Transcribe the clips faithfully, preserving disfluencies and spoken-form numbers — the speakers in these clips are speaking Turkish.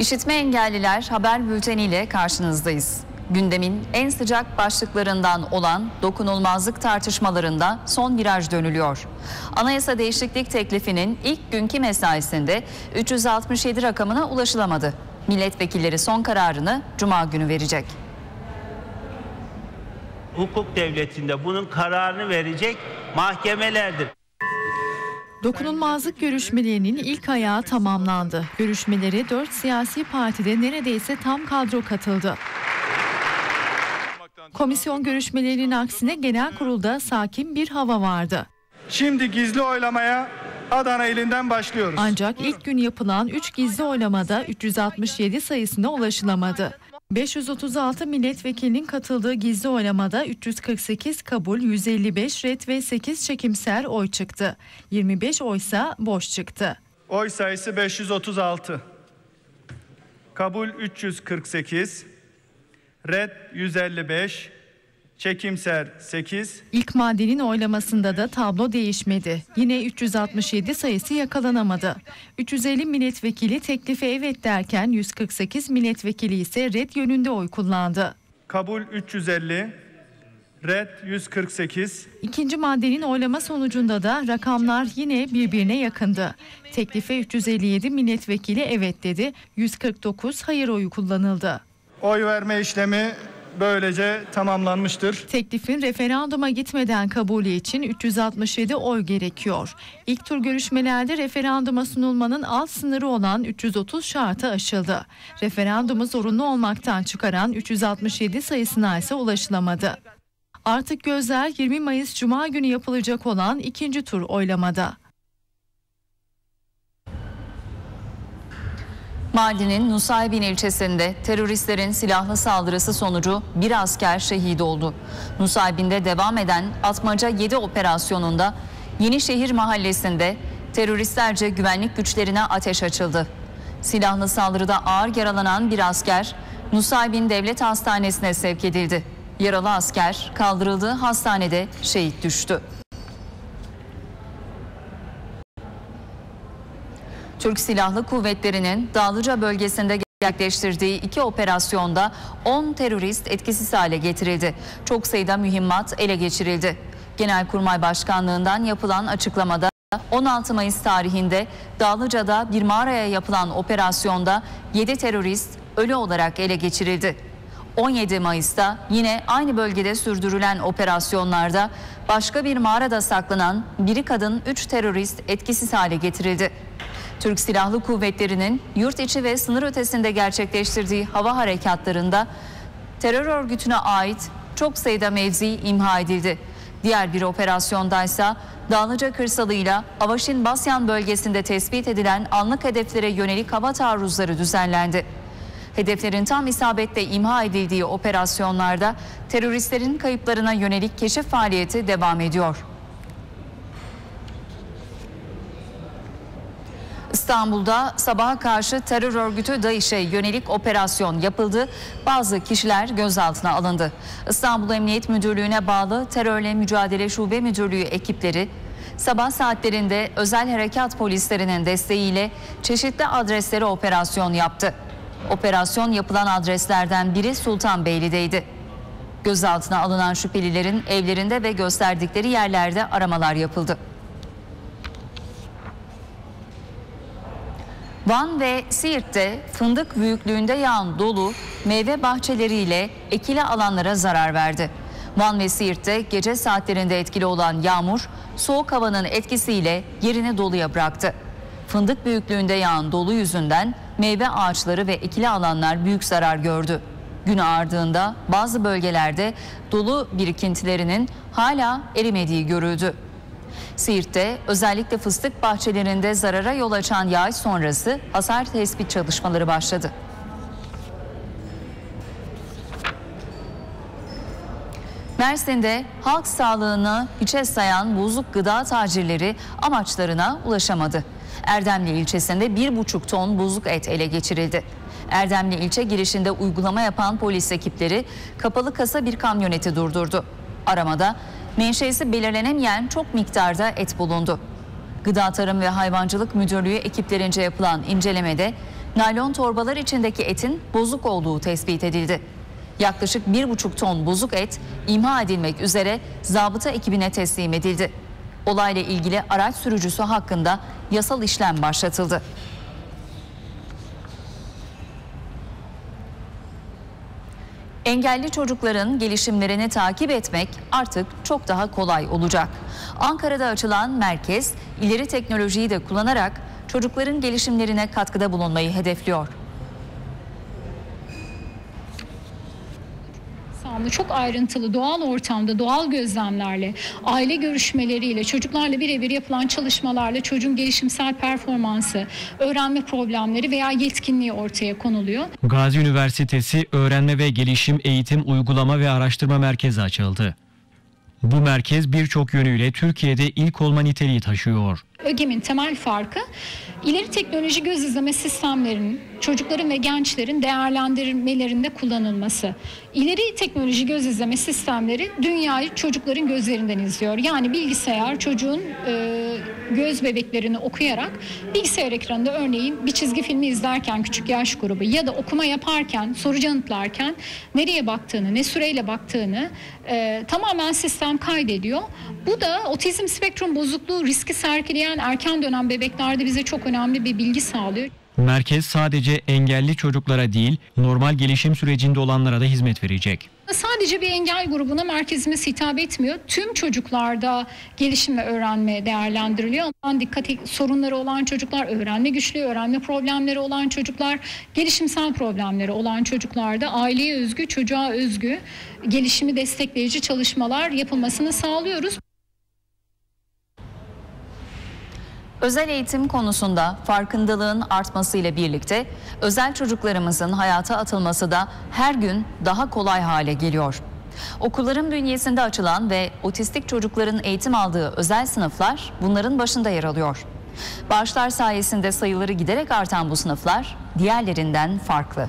İşitme engelliler haber bülteniyle karşınızdayız. Gündemin en sıcak başlıklarından olan dokunulmazlık tartışmalarında son viraj dönülüyor. Anayasa değişiklik teklifinin ilk günkü mesaisinde üç yüz altmış yedi rakamına ulaşılamadı. Milletvekilleri son kararını Cuma günü verecek. Hukuk devletinde bunun kararını verecek mahkemelerdir. Dokunulmazlık görüşmelerinin ilk ayağı tamamlandı. Görüşmelere dört siyasi partide neredeyse tam kadro katıldı. Komisyon görüşmelerinin aksine genel kurulda sakin bir hava vardı. Şimdi gizli oylamaya Adana ilinden başlıyoruz. Ancak ilk gün yapılan üç gizli oylamada üç yüz altmış yedi sayısına ulaşılamadı. beş yüz otuz altı milletvekilinin katıldığı gizli oylamada üç yüz kırk sekiz kabul, yüz elli beş ret ve sekiz çekimser oy çıktı. yirmi beş oysa boş çıktı. Oy sayısı beş yüz otuz altı. Kabul üç yüz kırk sekiz, ret yüz elli beş, çekimser sekiz. İlk maddenin oylamasında da tablo değişmedi. Yine üç yüz altmış yedi sayısı yakalanamadı. üç yüz elli milletvekili teklife evet derken yüz kırk sekiz milletvekili ise ret yönünde oy kullandı. Kabul üç yüz elli, ret yüz kırk sekiz. İkinci maddenin oylama sonucunda da rakamlar yine birbirine yakındı. Teklife üç yüz elli yedi milletvekili evet dedi, yüz kırk dokuz hayır oyu kullanıldı. Oy verme işlemi böylece tamamlanmıştır. Teklifin referanduma gitmeden kabulü için üç yüz altmış yedi oy gerekiyor. İlk tur görüşmelerde referanduma sunulmanın alt sınırı olan üç yüz otuz şartı aşıldı. Referandumu zorunlu olmaktan çıkaran üç yüz altmış yedi sayısına ise ulaşılamadı. Artık gözler yirmi Mayıs Cuma günü yapılacak olan ikinci tur oylamada. Mardin'in Nusaybin ilçesinde teröristlerin silahlı saldırısı sonucu bir asker şehit oldu. Nusaybin'de devam eden Atmaca yedi operasyonunda Yenişehir mahallesinde teröristlerce güvenlik güçlerine ateş açıldı. Silahlı saldırıda ağır yaralanan bir asker Nusaybin Devlet Hastanesi'ne sevk edildi. Yaralı asker kaldırıldığı hastanede şehit düştü. Türk Silahlı Kuvvetleri'nin Dağlıca bölgesinde gerçekleştirdiği iki operasyonda on terörist etkisiz hale getirildi. Çok sayıda mühimmat ele geçirildi. Genelkurmay Başkanlığı'ndan yapılan açıklamada on altı Mayıs tarihinde Dağlıca'da bir mağaraya yapılan operasyonda yedi terörist ölü olarak ele geçirildi. on yedi Mayıs'ta yine aynı bölgede sürdürülen operasyonlarda başka bir mağarada saklanan biri kadın üç terörist etkisiz hale getirildi. Türk Silahlı Kuvvetleri'nin yurt içi ve sınır ötesinde gerçekleştirdiği hava harekatlarında terör örgütüne ait çok sayıda mevzi imha edildi. Diğer bir operasyondaysa Dağlıca kırsalıyla Avaşin Basyan bölgesinde tespit edilen anlık hedeflere yönelik hava taarruzları düzenlendi. Hedeflerin tam isabetle imha edildiği operasyonlarda teröristlerin kayıplarına yönelik keşif faaliyeti devam ediyor. İstanbul'da sabaha karşı terör örgütü DAEŞ'e yönelik operasyon yapıldı. Bazı kişiler gözaltına alındı. İstanbul Emniyet Müdürlüğü'ne bağlı Terörle Mücadele Şube Müdürlüğü ekipleri sabah saatlerinde özel harekat polislerinin desteğiyle çeşitli adreslere operasyon yaptı. Operasyon yapılan adreslerden biri Sultanbeyli'deydi. Gözaltına alınan şüphelilerin evlerinde ve gösterdikleri yerlerde aramalar yapıldı. Van ve Siirt'te fındık büyüklüğünde yağan dolu meyve bahçeleriyle ekili alanlara zarar verdi. Van ve Siirt'te gece saatlerinde etkili olan yağmur soğuk havanın etkisiyle yerini doluya bıraktı. Fındık büyüklüğünde yağan dolu yüzünden meyve ağaçları ve ekili alanlar büyük zarar gördü. Gün ağardığında bazı bölgelerde dolu birikintilerinin hala erimediği görüldü. Siirt'te özellikle fıstık bahçelerinde zarara yol açan yağış sonrası hasar tespit çalışmaları başladı. Mersin'de halk sağlığını hiçe sayan bozuk gıda tacirleri amaçlarına ulaşamadı. Erdemli ilçesinde bir buçuk ton bozuk et ele geçirildi. Erdemli ilçe girişinde uygulama yapan polis ekipleri kapalı kasa bir kamyoneti durdurdu. Aramada menşeisi belirlenemeyen çok miktarda et bulundu. Gıda Tarım ve Hayvancılık Müdürlüğü ekiplerince yapılan incelemede naylon torbalar içindeki etin bozuk olduğu tespit edildi. Yaklaşık bir buçuk ton bozuk et imha edilmek üzere zabıta ekibine teslim edildi. Olayla ilgili araç sürücüsü hakkında yasal işlem başlatıldı. Engelli çocukların gelişimlerini takip etmek artık çok daha kolay olacak. Ankara'da açılan merkez, ileri teknolojiyi de kullanarak çocukların gelişimlerine katkıda bulunmayı hedefliyor. Çok ayrıntılı, doğal ortamda, doğal gözlemlerle, aile görüşmeleriyle, çocuklarla birebir yapılan çalışmalarla çocuğun gelişimsel performansı, öğrenme problemleri veya yetkinliği ortaya konuluyor. Gazi Üniversitesi Öğrenme ve Gelişim Eğitim Uygulama ve Araştırma Merkezi açıldı. Bu merkez birçok yönüyle Türkiye'de ilk olma niteliği taşıyor. ÖGEM'in temel farkı ileri teknoloji göz izleme sistemlerinin çocukların ve gençlerin değerlendirmelerinde kullanılması. İleri teknoloji göz izleme sistemleri dünyayı çocukların gözlerinden izliyor. Yani bilgisayar çocuğun e, göz bebeklerini okuyarak bilgisayar ekranında örneğin bir çizgi filmi izlerken küçük yaş grubu ya da okuma yaparken, soru yanıtlarken nereye baktığını, ne süreyle baktığını e, tamamen sistem kaydediyor. Bu da otizm spektrum bozukluğu riski sergileyen erken dönem bebeklerde bize çok önemli bir bilgi sağlıyor. Merkez sadece engelli çocuklara değil, normal gelişim sürecinde olanlara da hizmet verecek. Sadece bir engel grubuna merkezimiz hitap etmiyor. Tüm çocuklarda gelişim ve öğrenme değerlendiriliyor. Dikkat sorunları olan çocuklar, öğrenme güçlüğü, öğrenme problemleri olan çocuklar, gelişimsel problemleri olan çocuklarda aileye özgü, çocuğa özgü gelişimi destekleyici çalışmalar yapılmasını sağlıyoruz. Özel eğitim konusunda farkındalığın artmasıyla birlikte özel çocuklarımızın hayata atılması da her gün daha kolay hale geliyor. Okulların bünyesinde açılan ve otistik çocukların eğitim aldığı özel sınıflar bunların başında yer alıyor. Bağışlar sayesinde sayıları giderek artan bu sınıflar diğerlerinden farklı.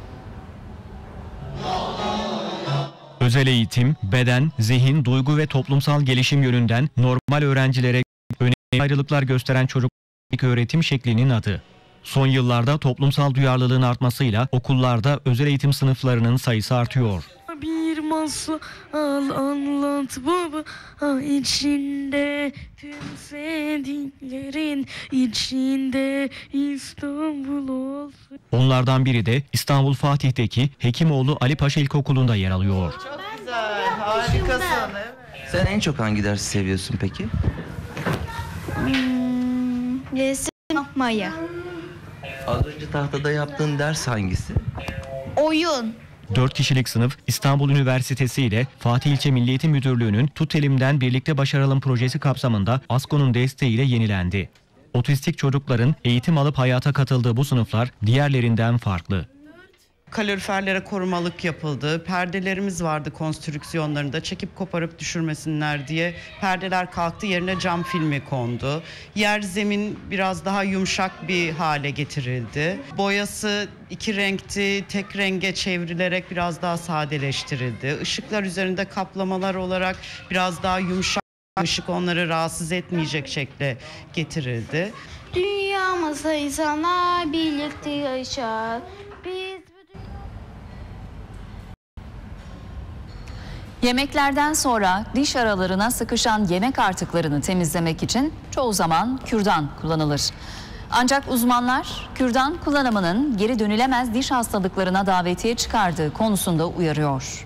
Özel eğitim, beden, zihin, duygu ve toplumsal gelişim yönünden normal öğrencilere önemli ayrılıklar gösteren çocuk öğretim şeklinin adı. Son yıllarda toplumsal duyarlılığın artmasıyla okullarda özel eğitim sınıflarının sayısı artıyor. Bir masal anlat baba, içinde tüm sevdiklerin, içinde İstanbul olsun. Onlardan biri de İstanbul Fatih'teki Hekimoğlu Ali Paşa İlkokulu'nda yer alıyor. Çok güzel, harikasın. Sen en çok hangi dersi seviyorsun peki? Hmm, resim yapmayı. Az önce tahtada yaptığın ders hangisi? Oyun. Dört kişilik sınıf İstanbul Üniversitesi ile Fatih İlçe Milli Eğitim Müdürlüğü'nün Tut Elim'den Birlikte Başaralım projesi kapsamında ASKO'nun desteğiyle yenilendi. Otistik çocukların eğitim alıp hayata katıldığı bu sınıflar diğerlerinden farklı. Kaloriferlere korumalık yapıldı. Perdelerimiz vardı konstrüksiyonlarında, çekip koparıp düşürmesinler diye. Perdeler kalktı, yerine cam filmi kondu. Yer zemin biraz daha yumuşak bir hale getirildi. Boyası iki renkti, tek renge çevrilerek biraz daha sadeleştirildi. Işıklar üzerinde kaplamalar olarak biraz daha yumuşak, ışık onları rahatsız etmeyecek şekle getirildi. Dünyamızda insanlar birlikte yaşar. Biz Yemeklerden sonra diş aralarına sıkışan yemek artıklarını temizlemek için çoğu zaman kürdan kullanılır. Ancak uzmanlar kürdan kullanımının geri dönülemez diş hastalıklarına davetiye çıkardığı konusunda uyarıyor.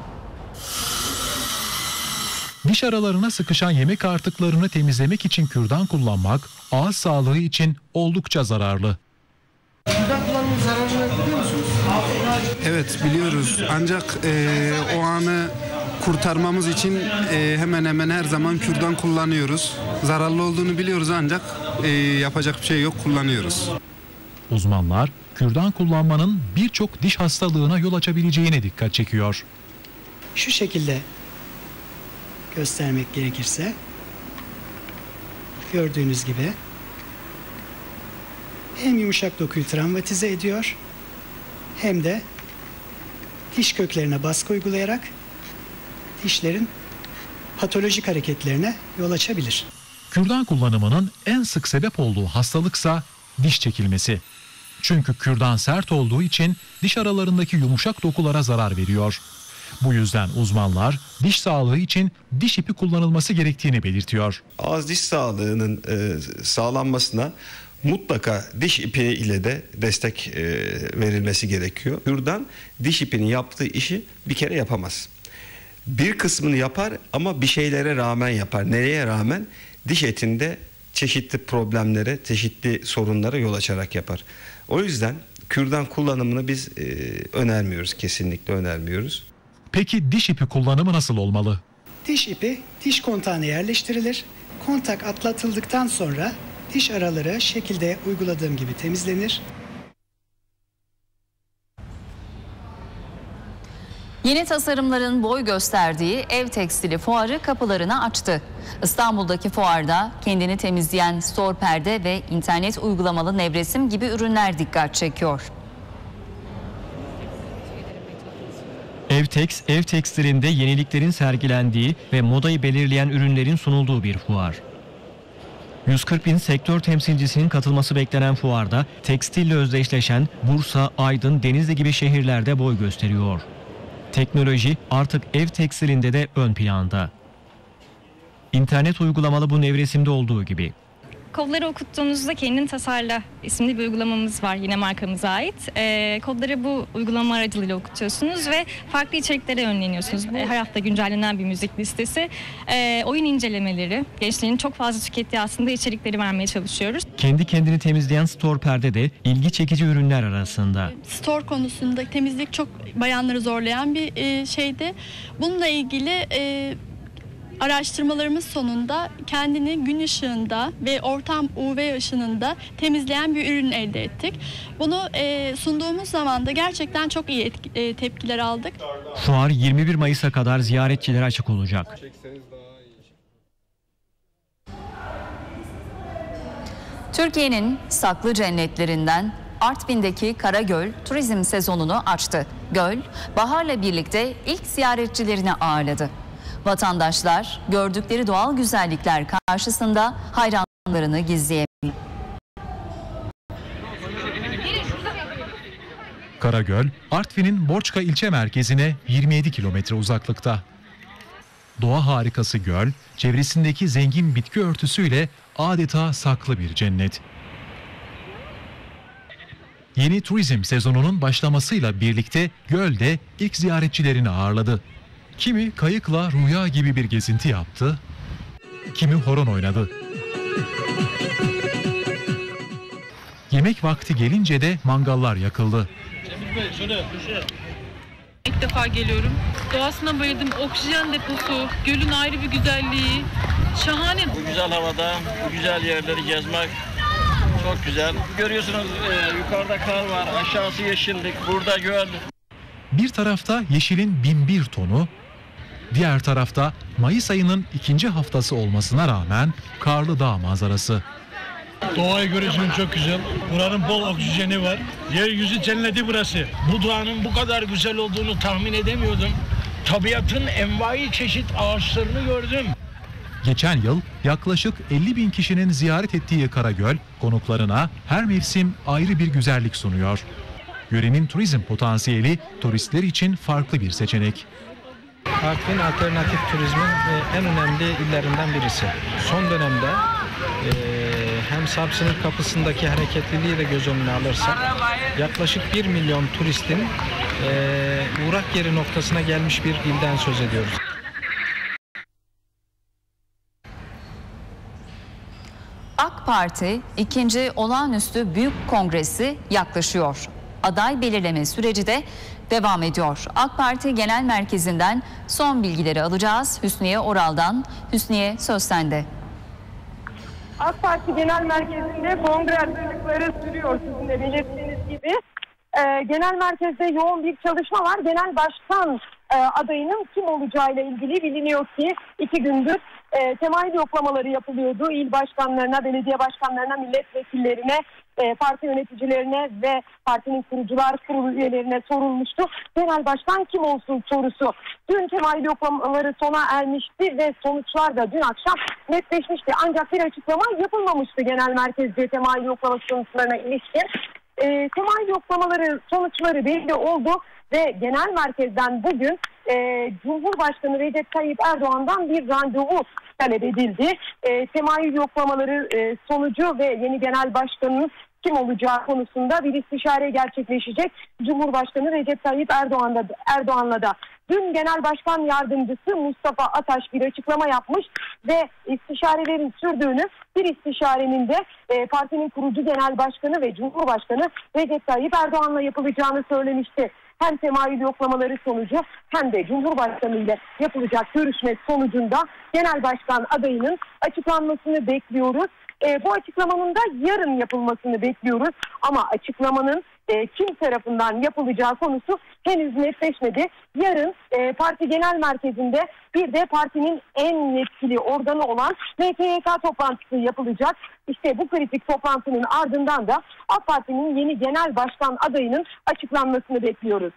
Diş aralarına sıkışan yemek artıklarını temizlemek için kürdan kullanmak ağız sağlığı için oldukça zararlı. Kürdan kullanmanın zararını biliyor musunuz? Evet biliyoruz ancak e, o anı kurtarmamız için e, hemen hemen her zaman kürdan kullanıyoruz. Zararlı olduğunu biliyoruz ancak e, yapacak bir şey yok, kullanıyoruz. Uzmanlar kürdan kullanmanın birçok diş hastalığına yol açabileceğine dikkat çekiyor. Şu şekilde göstermek gerekirse gördüğünüz gibi hem yumuşak dokuyu travmatize ediyor hem de diş köklerine baskı uygulayarak dişlerin patolojik hareketlerine yol açabilir. Kürdan kullanımının en sık sebep olduğu hastalıksa diş çekilmesi. Çünkü kürdan sert olduğu için diş aralarındaki yumuşak dokulara zarar veriyor. Bu yüzden uzmanlar diş sağlığı için diş ipi kullanılması gerektiğini belirtiyor. Ağız diş sağlığının e, sağlanmasına mutlaka diş ipi ile de destek e, verilmesi gerekiyor. Kürdan diş ipinin yaptığı işi bir kere yapamaz. Bir kısmını yapar ama bir şeylere rağmen yapar. Nereye rağmen? Diş etinde çeşitli problemlere, çeşitli sorunlara yol açarak yapar. O yüzden kürdan kullanımını biz e, önermiyoruz, kesinlikle önermiyoruz. Peki diş ipi kullanımı nasıl olmalı? Diş ipi diş kontağına yerleştirilir. Kontak atlatıldıktan sonra diş araları şekilde uyguladığım gibi temizlenir. Yeni tasarımların boy gösterdiği ev tekstili fuarı kapılarını açtı. İstanbul'daki fuarda kendini temizleyen store perde ve internet uygulamalı nevresim gibi ürünler dikkat çekiyor. Evtex, ev tekstilinde yeniliklerin sergilendiği ve modayı belirleyen ürünlerin sunulduğu bir fuar. yüz kırk bin sektör temsilcisinin katılması beklenen fuarda tekstille özdeşleşen Bursa, Aydın, Denizli gibi şehirlerde boy gösteriyor. Teknoloji artık ev tekstilinde de ön planda. İnternet uygulamalı bu nevresimde olduğu gibi. Kodları okuttuğunuzda kendin tasarla isimli bir uygulamamız var yine markamıza ait. E, kodları bu uygulama aracılığıyla okutuyorsunuz ve farklı içeriklere yönleniyorsunuz. E, her hafta güncellenen bir müzik listesi, e, oyun incelemeleri, gençlerin çok fazla tükettiği aslında içerikleri vermeye çalışıyoruz. Kendi kendini temizleyen store perde de ilgi çekici ürünler arasında. Store konusunda temizlik çok bayanları zorlayan bir e, şeydi. Bununla ilgili E, araştırmalarımız sonunda kendini gün ışığında ve ortam U V ışınında temizleyen bir ürün elde ettik. Bunu e, sunduğumuz zaman da gerçekten çok iyi etki, e, tepkiler aldık. Fuar yirmi bir Mayıs'a kadar ziyaretçilere açık olacak. Türkiye'nin saklı cennetlerinden Artvin'deki Karagöl turizm sezonunu açtı. Göl, baharla birlikte ilk ziyaretçilerini ağırladı. Vatandaşlar gördükleri doğal güzellikler karşısında hayranlarını gizleyemiyor. Karagöl, Artvin'in Borçka ilçe merkezine yirmi yedi kilometre uzaklıkta. Doğa harikası göl, çevresindeki zengin bitki örtüsüyle adeta saklı bir cennet. Yeni turizm sezonunun başlamasıyla birlikte göl de ilk ziyaretçilerini ağırladı. Kimi kayıkla rüya gibi bir gezinti yaptı, kimi horon oynadı. Yemek vakti gelince de mangallar yakıldı. İlk defa geliyorum. Doğasına bayıldım. Oksijen deposu, gölün ayrı bir güzelliği. Şahane. Bu güzel havada, bu güzel yerleri gezmek çok güzel. Görüyorsunuz e, yukarıda kar var, aşağısı yeşillik, burada göl. Bir tarafta yeşilin bin bir tonu, diğer tarafta Mayıs ayının ikinci haftası olmasına rağmen karlı dağ manzarası. Doğayı görüyorsunuz, çok güzel. Buranın bol oksijeni var. Yeryüzü cenneti burası. Bu doğanın bu kadar güzel olduğunu tahmin edemiyordum. Tabiatın envai çeşit ağaçlarını gördüm. Geçen yıl yaklaşık elli bin kişinin ziyaret ettiği Karagöl, konuklarına her mevsim ayrı bir güzellik sunuyor. Yörenin turizm potansiyeli turistler için farklı bir seçenek. Artvin alternatif turizmin en önemli illerinden birisi. Son dönemde e, hem Sarp kapısındaki hareketliliği de göz önüne alırsak yaklaşık bir milyon turistin e, uğrak yeri noktasına gelmiş bir ilden söz ediyoruz. AK Parti ikinci olağanüstü büyük kongresi yaklaşıyor. Aday belirleme süreci de devam ediyor. AK Parti Genel Merkezi'nden son bilgileri alacağız. Hüsniye Oral'dan. Hüsniye, söz sende. AK Parti Genel Merkezi'nde kongre hazırlıkları sürüyor, sizin de belirttiğiniz gibi. Ee, genel merkezde yoğun bir çalışma var. Genel başkan e, adayının kim olacağıyla ilgili biliniyor ki iki gündür e, temayül yoklamaları yapılıyordu. İl başkanlarına, belediye başkanlarına, milletvekillerine, e, parti yöneticilerine ve partinin kurucular kurulu üyelerine sorulmuştu. Genel başkan kim olsun sorusu. Dün temayül yoklamaları sona ermişti ve sonuçlar da dün akşam netleşmişti. Ancak bir açıklama yapılmamıştı genel merkezde temayül yoklama sonuçlarına ilişkin. E, temayül yoklamaları sonuçları belli oldu ve genel merkezden bugün e, Cumhurbaşkanı Recep Tayyip Erdoğan'dan bir randevu talep edildi. E, temayül yoklamaları e, sonucu ve yeni genel başkanın kim olacağı konusunda bir istişare gerçekleşecek. Cumhurbaşkanı Recep Tayyip Erdoğan'la, Erdoğan'la da. Dün Genel Başkan Yardımcısı Mustafa Ataş bir açıklama yapmış ve istişarelerin sürdüğünü, bir istişarenin de e, partinin kurucu genel başkanı ve Cumhurbaşkanı Recep Tayyip Erdoğan'la yapılacağını söylemişti. Hem temayül yoklamaları sonucu hem de Cumhurbaşkanı ile yapılacak görüşme sonucunda genel başkan adayının açıklanmasını bekliyoruz. E, bu açıklamanın da yarın yapılmasını bekliyoruz. Ama açıklamanın e, kim tarafından yapılacağı konusu henüz netleşmedi. Yarın e, parti genel merkezinde bir de partinin en yetkili organı olan M K Y K toplantısı yapılacak. İşte bu kritik toplantının ardından da AK Parti'nin yeni genel başkan adayının açıklanmasını bekliyoruz.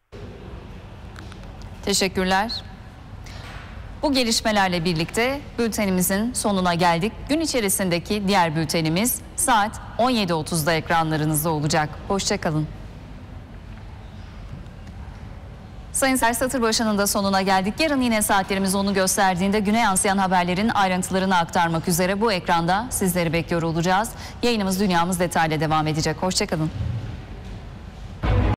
Teşekkürler. Bu gelişmelerle birlikte bültenimizin sonuna geldik. Gün içerisindeki diğer bültenimiz saat on yedi otuzda ekranlarınızda olacak. Hoşçakalın. Sayın Satır başının da sonuna geldik. Yarın yine saatlerimiz onu gösterdiğinde güne yansıyan haberlerin ayrıntılarını aktarmak üzere bu ekranda sizleri bekliyor olacağız. Yayınımız Dünyamız Detaylı devam edecek. Hoşçakalın.